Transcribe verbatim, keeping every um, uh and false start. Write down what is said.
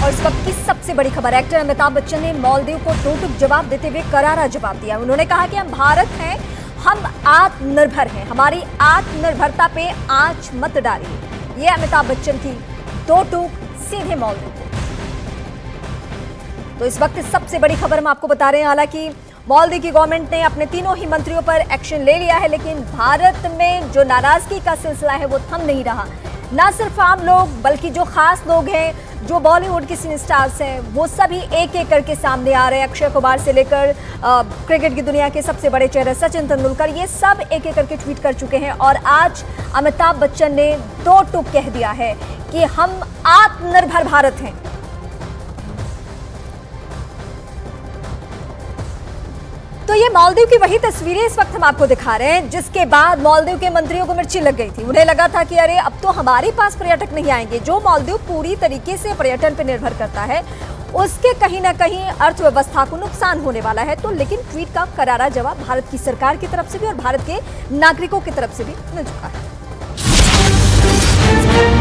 और इस वक्त की सबसे बड़ी खबर, एक्टर अमिताभ बच्चन ने मालदीव को दो टूक जवाब देते हुए करारा जवाब दिया। उन्होंने कहा कि हम भारत हैं, हम आत्मनिर्भर हैं, हमारी आत्मनिर्भरता पे आंच मत डालिए। ये अमिताभ बच्चन की दो टूक सीधे मालदीव को। तो इस वक्त सबसे बड़ी खबर हम आपको बता रहे हैं। हालांकि मालदीव की गवर्नमेंट ने अपने तीनों ही मंत्रियों पर एक्शन ले लिया है, लेकिन भारत में जो नाराजगी का सिलसिला है वो थम नहीं रहा। ना सिर्फ आम लोग बल्कि जो खास लोग हैं, जो बॉलीवुड के सिने स्टार्स हैं, वो सभी एक एक करके सामने आ रहे हैं। अक्षय कुमार से लेकर क्रिकेट की दुनिया के सबसे बड़े चेहरे सचिन तेंदुलकर, ये सब एक एक करके ट्वीट कर चुके हैं। और आज अमिताभ बच्चन ने दो टूक कह दिया है कि हम आत्मनिर्भर भारत हैं। तो ये मालदीव की वही तस्वीरें इस वक्त हम आपको दिखा रहे हैं, जिसके बाद मालदीव के मंत्रियों को मिर्ची लग गई थी। उन्हें लगा था कि अरे अब तो हमारे पास पर्यटक नहीं आएंगे। जो मालदीव पूरी तरीके से पर्यटन पर निर्भर करता है, उसके कहीं ना कहीं अर्थव्यवस्था को नुकसान होने वाला है। तो लेकिन ट्वीट का करारा जवाब भारत की सरकार की तरफ से भी और भारत के नागरिकों की तरफ से भी मिल चुका है।